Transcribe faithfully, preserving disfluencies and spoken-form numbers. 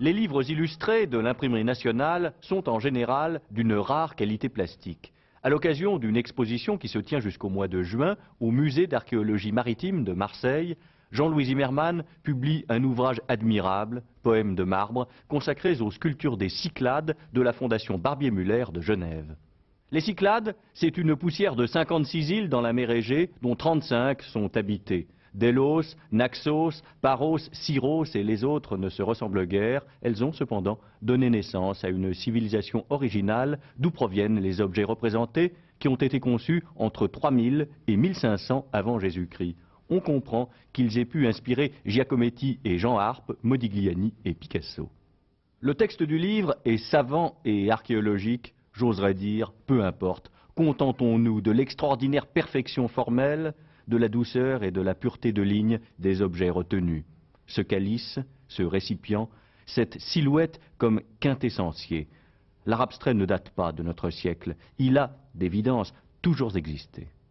Les livres illustrés de l'imprimerie nationale sont en général d'une rare qualité plastique. À l'occasion d'une exposition qui se tient jusqu'au mois de juin au musée d'archéologie maritime de Marseille, Jean-Louis Zimmermann publie un ouvrage admirable, Poèmes de marbre, consacré aux sculptures des Cyclades de la Fondation Barbier-Muller de Genève. Les Cyclades, c'est une poussière de cinquante-six îles dans la mer Égée, dont trente-cinq sont habitées. Délos, Naxos, Paros, Syros et les autres ne se ressemblent guère. Elles ont cependant donné naissance à une civilisation originale d'où proviennent les objets représentés qui ont été conçus entre trois mille et mille cinq cents avant Jésus-Christ. On comprend qu'ils aient pu inspirer Giacometti et Jean Arp, Modigliani et Picasso. Le texte du livre est savant et archéologique, j'oserais dire, peu importe. Contentons-nous de l'extraordinaire perfection formelle, de la douceur et de la pureté de ligne des objets retenus. Ce calice, ce récipient, cette silhouette comme quintessentier. L'art abstrait ne date pas de notre siècle. Il a, d'évidence, toujours existé.